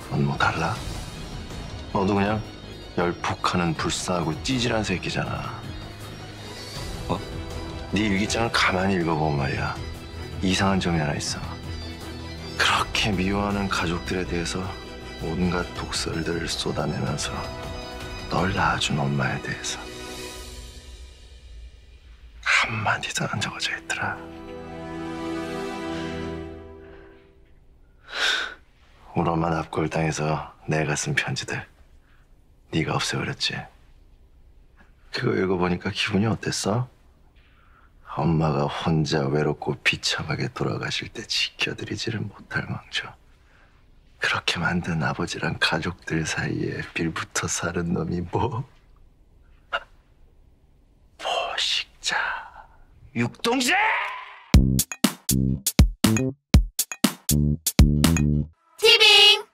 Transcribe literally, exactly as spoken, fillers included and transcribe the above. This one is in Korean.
넌 뭐 달라? 너도 그냥 열폭하는 불쌍하고 찌질한 새끼잖아. 어? 네 일기장을 가만히 읽어보면 말이야. 이상한 점이 하나 있어. 그렇게 미워하는 가족들에 대해서 온갖 독설들을 쏟아내면서 널 낳아준 엄마에 대해서 한마디도 안 적어져 있더라. 우리 엄마 납골당해서 내가 쓴 편지들 네가 없애버렸지. 그거 읽어보니까 기분이 어땠어? 엄마가 혼자 외롭고 비참하게 돌아가실 때 지켜드리지를 못할 망정. 그렇게 만든 아버지랑 가족들 사이에 빌붙어 사는 놈이 뭐? 포식자, 육동생! 티빙